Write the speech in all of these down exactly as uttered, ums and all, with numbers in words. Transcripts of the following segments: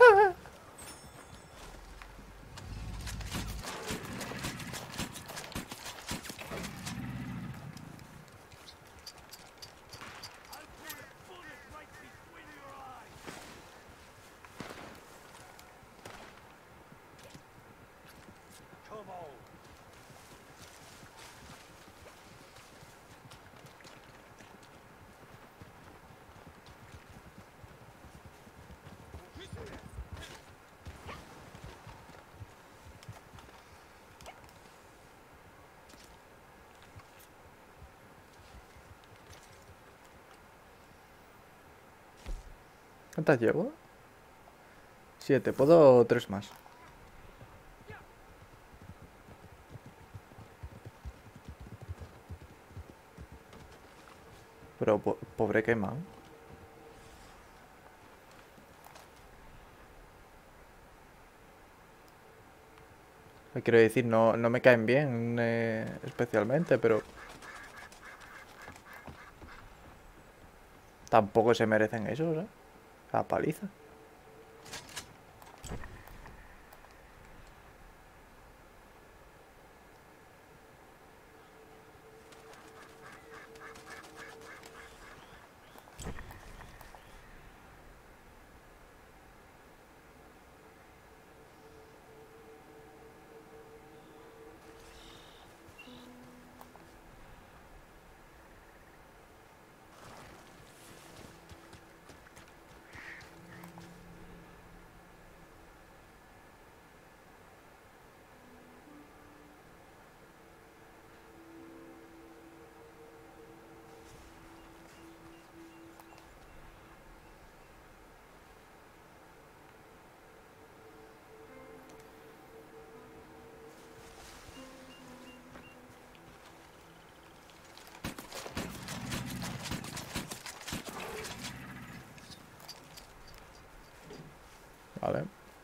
¿Cuántas llevo? Siete. Puedo tres más. Pero po pobre Caimán. Quiero decir, no, no me caen bien eh, especialmente, pero... Tampoco se merecen eso, ¿eh? La paliza. Vale.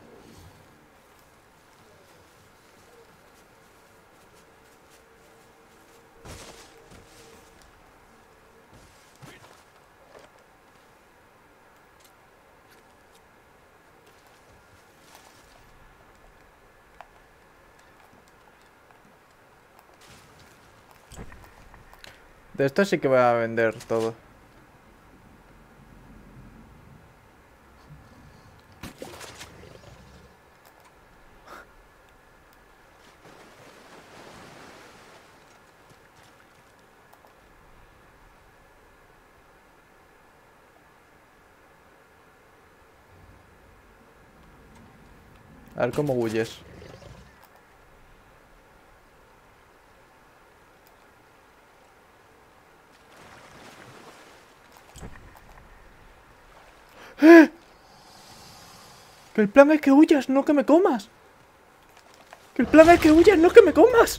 De esto sí que voy a vender todo. A ver cómo huyes. ¡Eh! Que el plan es que huyas, no que me comas. Que el plan es que huyas, no que me comas.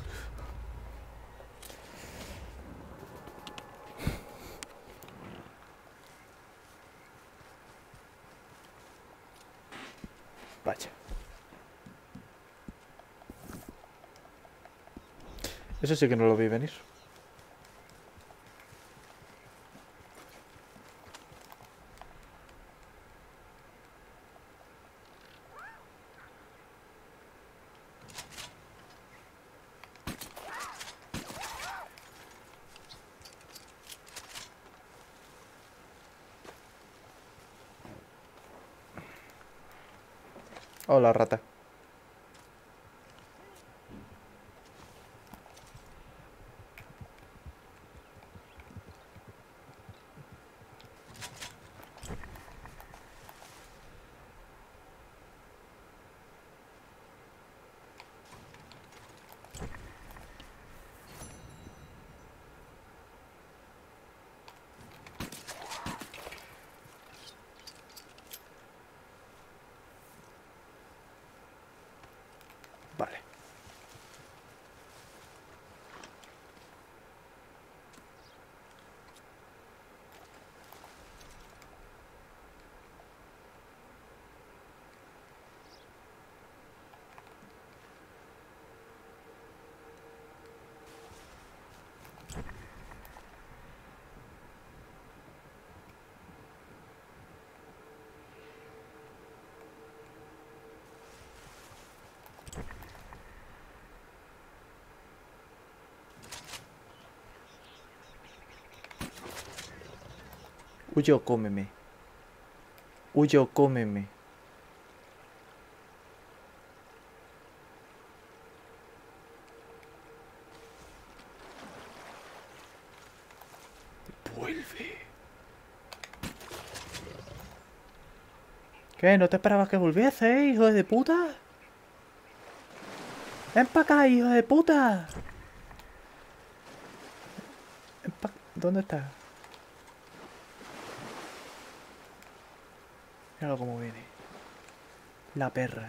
Vaya. Eso sí que no lo vi venir. Hola, rata. Huye o cómeme. Huye o cómeme. Vuelve. ¿Qué? ¿No te esperabas que volviese, eh, hijo de puta? ¡Ven para acá, hijo de puta! Ven pa... ¿Dónde estás? Míralo cómo viene. La perra.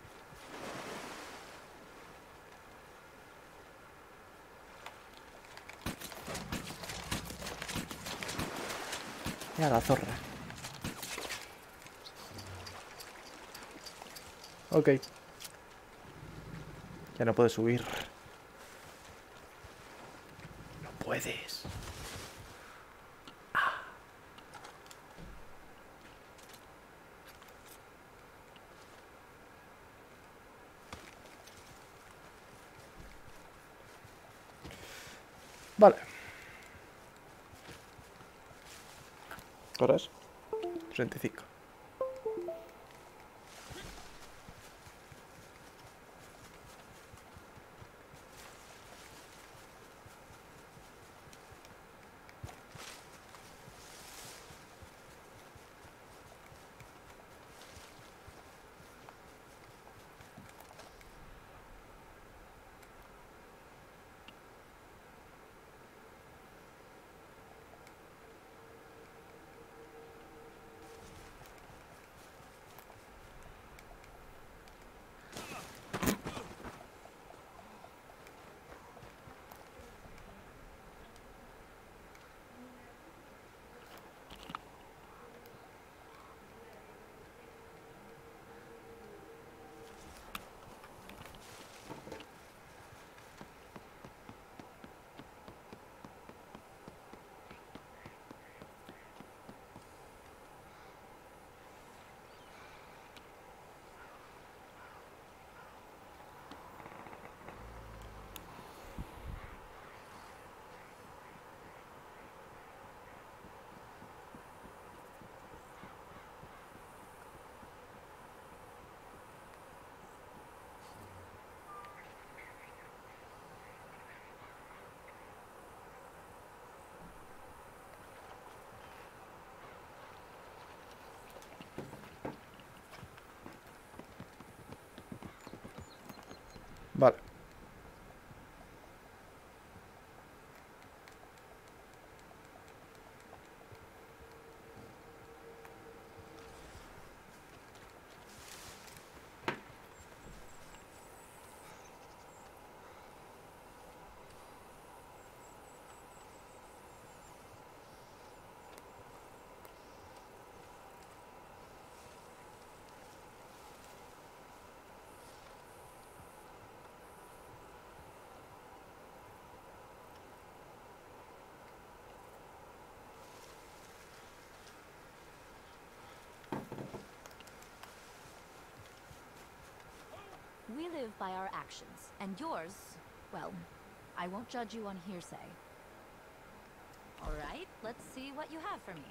Mira la zorra. Ok. Ya no puedes subir. No puedes. Ah. Vale. ¿Qué hora es? treinta y cinco. Vale. We live by our actions, and yours, well, I won't judge you on hearsay. All right, let's see what you have for me.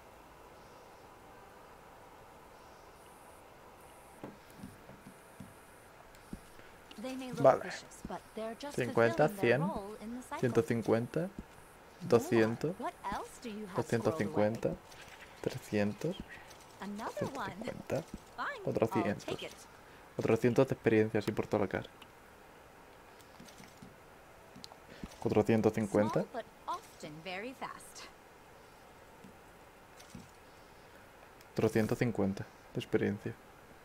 They may look Vale. vicious, but they're just cincuenta, fulfilling their cien, role in the cycle. ciento cincuenta, doscientos, What else do you have doscientos squirreled away? cincuenta, trescientos, Another one. ciento cincuenta, Fine, I'll cuatrocientos. take it. cuatrocientos de experiencia así por toda la cara. cuatrocientos cincuenta. Small, but often very fast. cuatrocientos cincuenta de experiencia.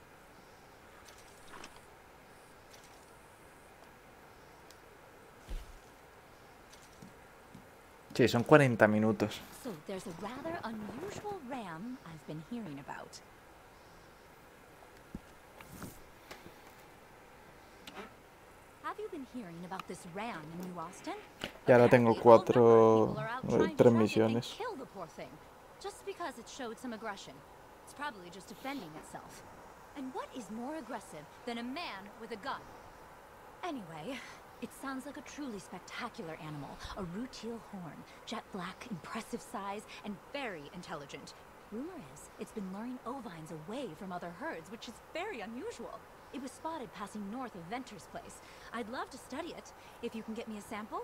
Sí, son cuarenta minutos. So there's a rather unusual ram I've been hearing about. Have you been hearing about this ram in New Austin? Y ahora tengo Apparently, a whole cuatro, number of people are out eh, trying to tres track it and misiones. kill the poor thing, just because it showed some aggression. It's probably just defending itself. And what is more aggressive than a man with a gun? Anyway, It sounds like a truly spectacular animal. A rutile horn, jet black, impressive size, and very intelligent. Rumor is, it's been luring ovines away from other herds, which is very unusual. It was spotted passing north of Venter's place. I'd love to study it, if you can get me a sample.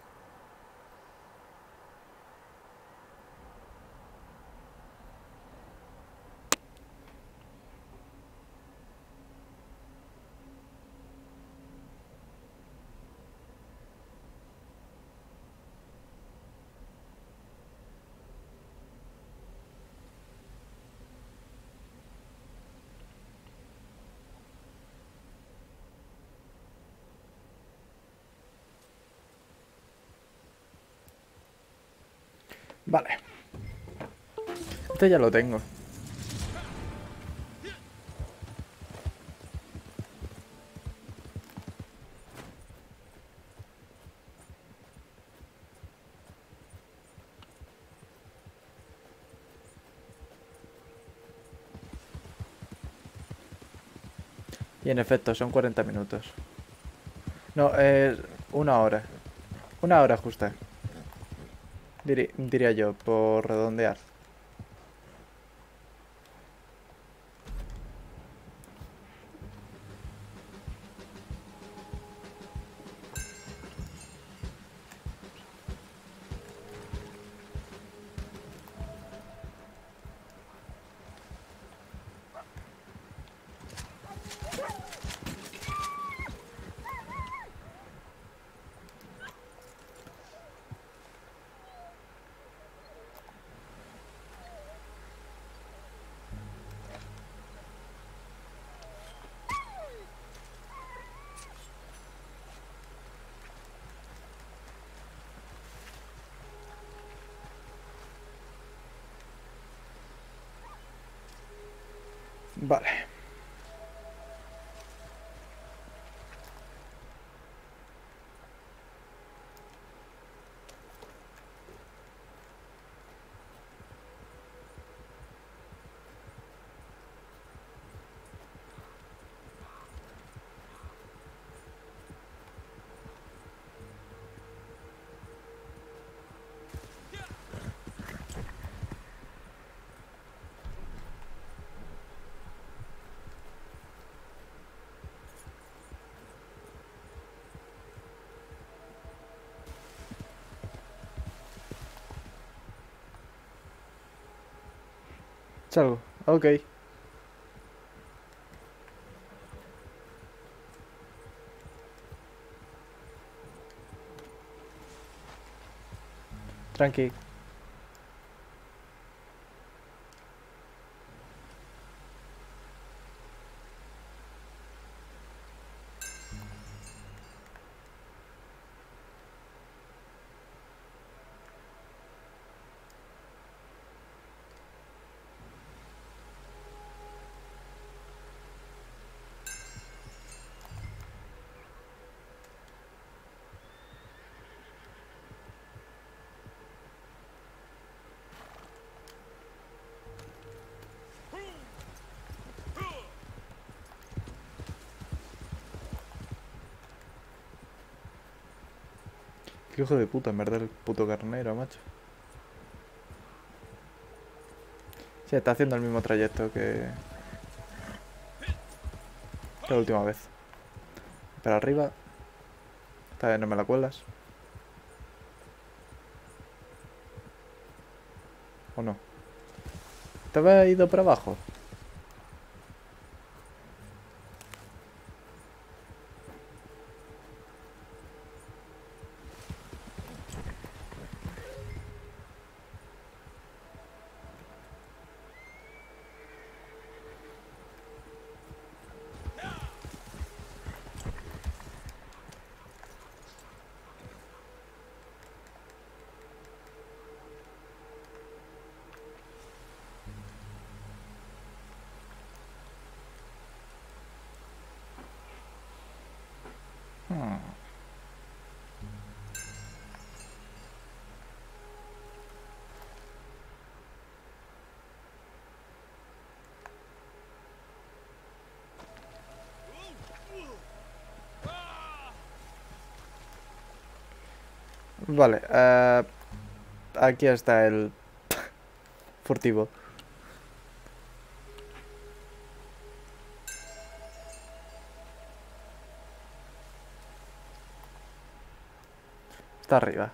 Vale. Este ya lo tengo. Y en efecto, son cuarenta minutos. No, es una hora. Una hora justa. Diri- diría yo, por redondear. Vale. Salgo. Ok. Tranqui. Qué hijo de puta, en verdad, el puto carnero, macho. Sí, está haciendo el mismo trayecto que... que la última vez. Para arriba. Esta vez no me la cuelas. ¿O no? ¿Te había ido para abajo? Hmm. Vale, eh, aquí está el furtivo. Está arriba.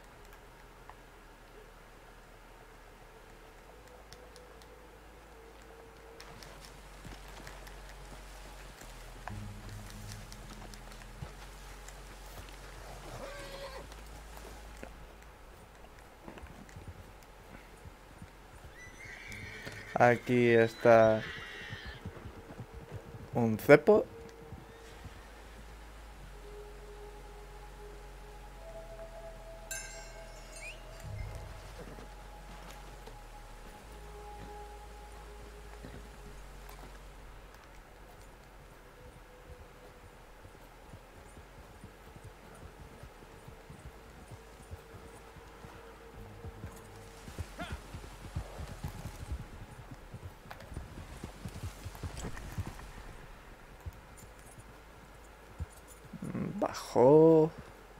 Aquí está un cepo. Bajo.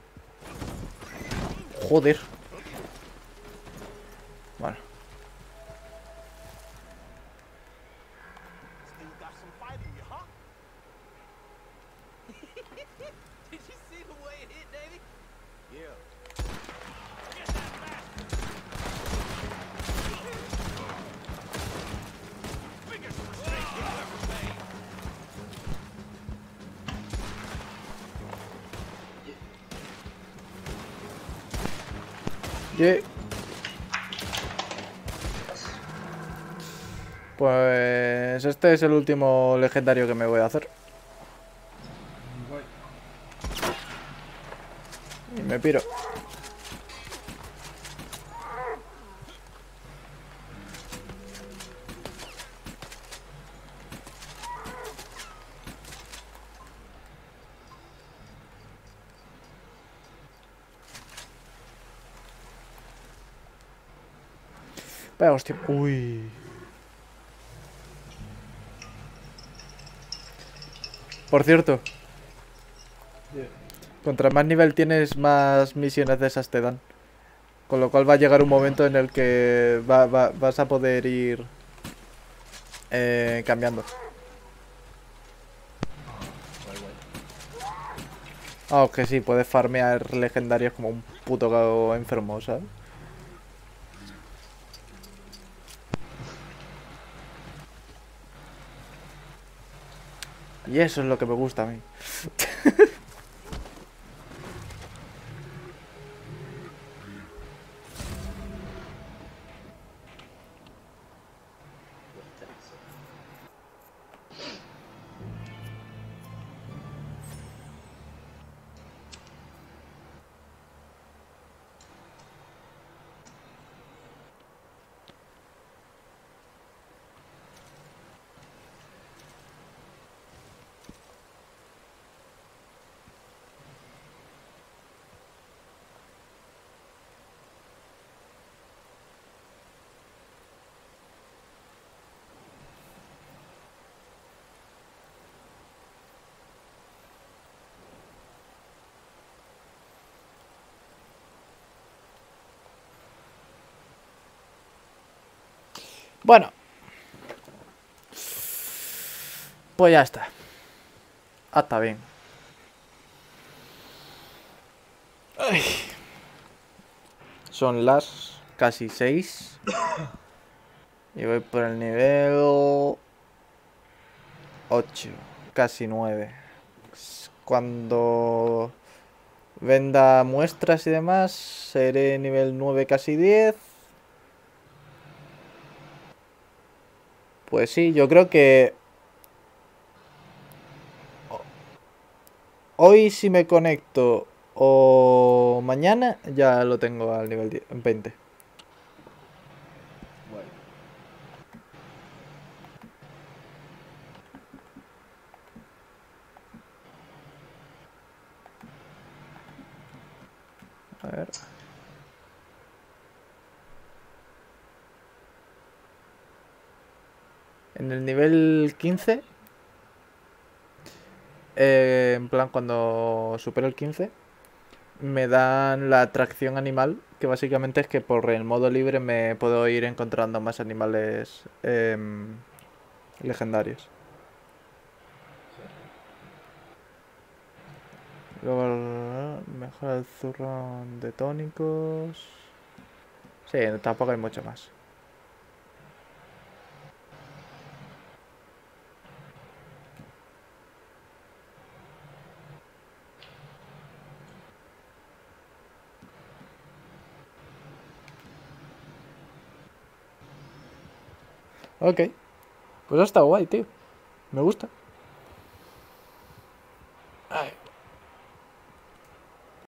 Joder. Bueno. Still got some fight in you, huh? Did you see the way it hit, Davey? Yeah. Get that bastard! Biggest mistake you ever made. Yeah. Pues este es el último legendario que me voy a hacer. Y me piro. Vaya hostia. Uy. Por cierto. Contra más nivel tienes, más misiones de esas te dan. Con lo cual va a llegar un momento en el que va, va, vas a poder ir eh, cambiando. Ah, que sí, puedes farmear legendarios como un puto cago enfermo, ¿sabes? Y eso es lo que me gusta a mí. Bueno. Pues ya está. Ah, está bien. Ay. Son las casi seis. Y voy por el nivel ocho. Casi nueve. Cuando venda muestras y demás, seré nivel nueve, casi diez. Pues sí, yo creo que hoy si me conecto o mañana ya lo tengo al nivel diez, veinte. A ver. En el nivel quince, eh, en plan cuando supero el quince, me dan la atracción animal, que básicamente es que por el modo libre me puedo ir encontrando más animales em, legendarios. Luego mejora el zurrón de tónicos. Sí, tampoco hay mucho más. Ok, pues está guay, tío. Me gusta.